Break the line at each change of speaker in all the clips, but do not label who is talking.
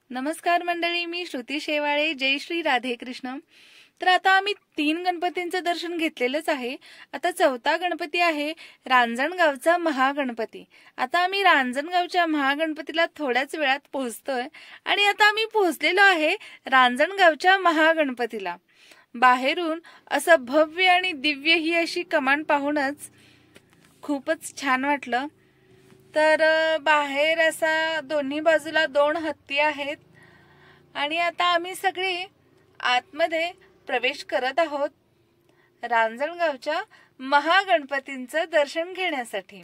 नमस्कार मंडळी, मी श्रुती शेवाळे. जय श्री राधे कृष्ण. तर आता आम्ही 3 गणपतींचं दर्शन घेतलेलंच आहे. आता 4था गणपती आहे रांजणगावचा महागणपती. आता आम्ही रांजणगावच्या महागणपतीला थोड्याच वेळात पोहोचतोय आणि आता आम्ही पोहोचलेलो आहे रांजणगावच्या महागणपतीला. बाहेरून असं भव्य आणि दिव्य ही अशी कमान पाहूनच खूपच छान वाटलं. तर बाहेर असा दोन्ही बाजूला 2 हत्ती आहेत आणि आता आम्ही सगळे आतमध्ये प्रवेश करत आहोत रांजणगावच्या महागणपतींचं दर्शन घेण्यासाठी.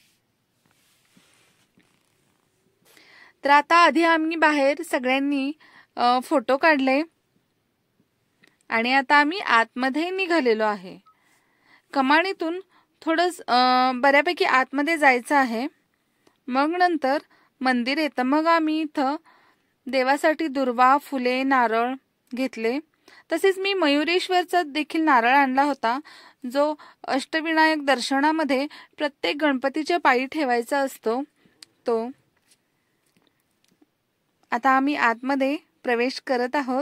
तर आता आधी आम्ही बाहेर सगळ्यांनी फोटो काढले आणि आता आम्ही आतमध्ये निघालेलो आहे. कमानीतून थोडं बऱ्यापैकी आतमध्ये जायचं आहे. मग नंतर मंदिर येतं. मग आम्ही इथं देवासाठी दुर्वा, फुले, नारळ घेतले. तसेच मी मयुरेश्वरचा देखील नारळ आणला होता, जो अष्टविनायक दर्शनामध्ये प्रत्येक गणपतीच्या पायी ठेवायचा असतो तो. आता आम्ही आतमध्ये प्रवेश करत आहोत.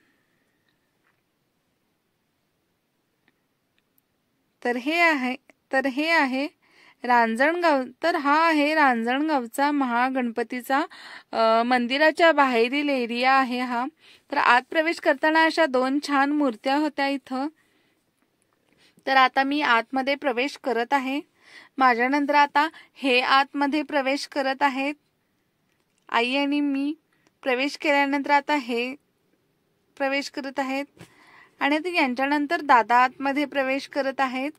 तर हे आहे रांजणगाव. तर हा आहे रांजणगावचा महागणपतीचा मंदिराच्या बाहेरील एरिया आहे हा. तर आत प्रवेश करताना अशा 2 छान मूर्त्या होत्या इथं. तर आता मी आतमध्ये प्रवेश करत आहे. माझ्यानंतर आता हे आतमध्ये प्रवेश करत आहेत. आई आणि मी प्रवेश केल्यानंतर आता हे प्रवेश करत आहेत आणि आता यांच्यानंतर दादा आतमध्ये प्रवेश करत आहेत.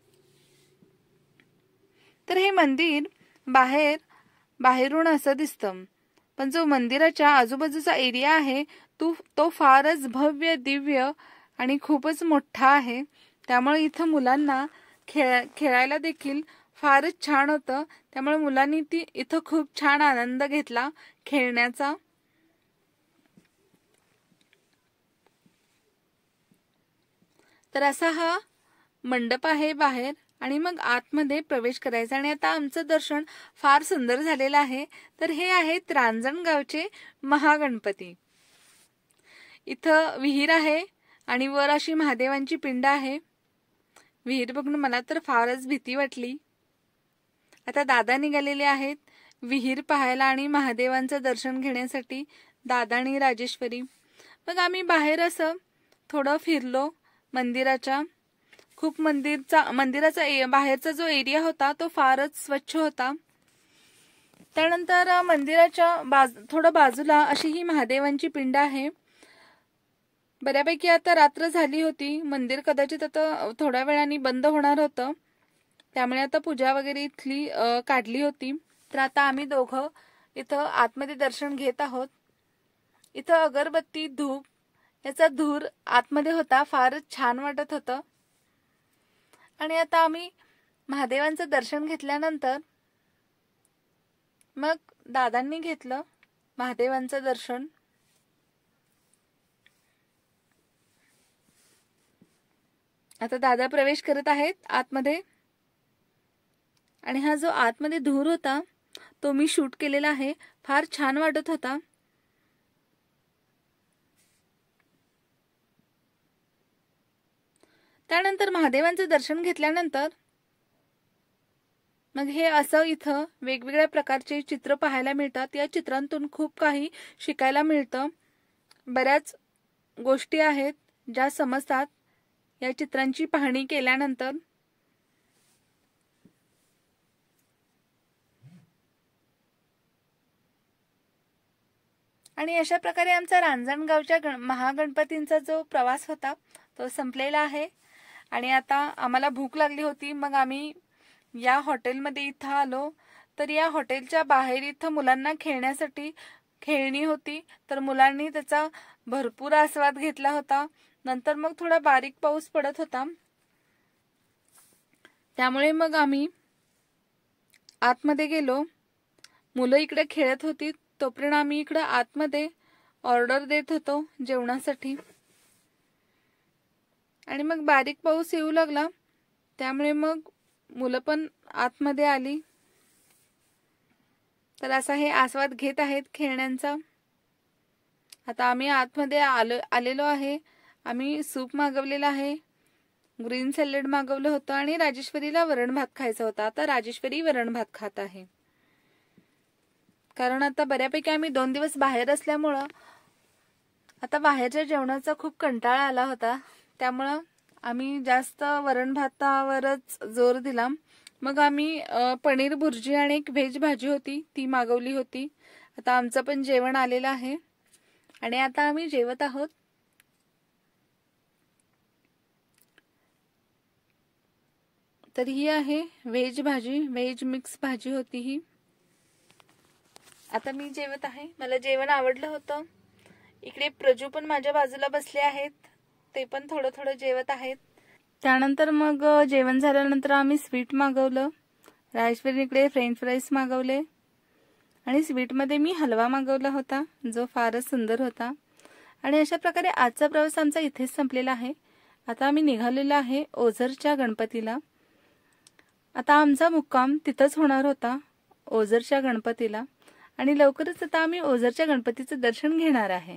तर हे मंदिर बाहेरून असं दिसतं, पण जो मंदिराच्या आजूबाजूचा एरिया आहे तो फारच भव्य, दिव्य आणि खूपच मोठा आहे. त्यामुळे इथं मुलांना खेळायला देखील फारच छान होतं. त्यामुळे मुलांनी इथं खूप छान आनंद घेतला खेळण्याचा. तर असा हा मंडप आहे बाहेर आणि मग आतमध्ये प्रवेश करायचा. आणि आता आमचं दर्शन फार सुंदर झालेलं आहे. तर हे आहेत रांजणगावचे महागणपती. इथं विहीर आहे आणि वर अशी महादेवांची पिंड आहे. विहीर बघून मला तर फारच भीती वाटली. आता दादा निघालेले आहेत विहीर पाहायला आणि महादेवांचं दर्शन घेण्यासाठी, दादा आणि राजेश्वरी. मग आम्ही बाहेर असं थोडं फिरलो मंदिराच्या. खूप मंदिराचा बाहेरचा जो एरिया होता तो फारच स्वच्छ होता. त्यानंतर मंदिराच्या थोडं बाजूला अशी ही महादेवांची पिंड आहे. बऱ्यापैकी आता रात्र झाली होती. मंदिर कदाचित आता थोड्या वेळाने बंद होणार होतं, त्यामुळे आता पूजा वगैरे इथली काढली होती. तर आता आम्ही दोघं इथं आतमध्ये दर्शन घेत आहोत. इथं अगरबत्ती, धूप याचा धूर आतमध्ये होता. फारच छान वाटत होतं. आणि आता आम्ही महादेवांचं दर्शन घेतल्यानंतर मग दादांनी घेतलं महादेवांचं दर्शन. आता दादा प्रवेश करत आहेत आतमध्ये. आणि हा जो आतमध्ये धूर होता तो मी शूट केलेला आहे. फार छान वाटत होता. त्यानंतर महादेवांचं दर्शन घेतल्यानंतर मग हे असं इथं वेगवेगळ्या प्रकारचे चित्र पाहायला मिळतात. या चित्रांतून खूप काही शिकायला मिळतं. बऱ्याच गोष्टी आहेत ज्या समजतात या चित्रांची पाहणी केल्यानंतर. आणि अशा प्रकारे आमचा रांजणगावच्या महागणपतींचा जो प्रवास होता तो संपलेला आहे. आणि आता आम्हाला भूक लागली होती. मग आम्ही या हॉटेलमध्ये इथं आलो. तर या हॉटेलच्या बाहेर इथं मुलांना खेळण्यासाठी खेळणी होती. तर मुलांनी त्याचा भरपूर आस्वाद घेतला होता. नंतर मग थोडा बारीक पाऊस पडत होता, त्यामुळे मग आम्ही आतमध्ये गेलो. मुलं इकडे खेळत होती, तोपर्यंत आम्ही इकडे आतमध्ये ऑर्डर देत होतो जेवणासाठी. आणि मग बारीक पाऊस येऊ लागला, त्यामुळे मग मुलं पण आतमध्ये आली. तर असा हे आस्वाद घेत आहेत खेळण्यांचा. आता आम्ही आतमध्ये आलेलो आहे. आम्ही सूप मागवलेला आहे, ग्रीन सॅलड मागवलं होतं आणि राजेश्वरीला वरण भात खायचा होता. आता राजेश्वरी वरण भात खात आहे. कारण आता बऱ्यापैकी आम्ही 2 दिवस बाहेर असल्यामुळं आता बाहेरच्या जेवणाचा खूप कंटाळा आला होता. त्यामुळं आम्ही जास्त वरण भातावरच जोर दिला. मग आम्ही पनीर भुर्जी आणि एक व्हेज भाजी होती ती मागवली होती. आता आमचं पण जेवण आलेलं आहे आणि आता आम्ही जेवत आहोत. तर ही आहे व्हेज भाजी, व्हेज मिक्स भाजी होती ही. आता मी जेवत आहे. मला जेवण आवडलं होतं. इकडे प्रजू पण माझ्या बाजूला बसले आहेत, ते पण थोडं थोडं जेवत आहेत. त्यानंतर मग जेवण झाल्यानंतर आम्ही स्वीट मागवलं. राजेश्वरीने इकडे फ्रेंच फ्राईज मागवले आणि स्वीटमध्ये मी हलवा मागवला होता, जो फारच सुंदर होता. आणि अशा प्रकारे आजचा प्रवास आमचा इथेच संपलेला आहे. आता आम्ही निघालेलो आहे ओझरच्या गणपतीला. आता आमचा मुक्काम तिथंच होणार होता, ओझरच्या गणपतीला. आणि लवकरच आता आम्ही ओझरच्या गणपतीचं दर्शन घेणार आहे.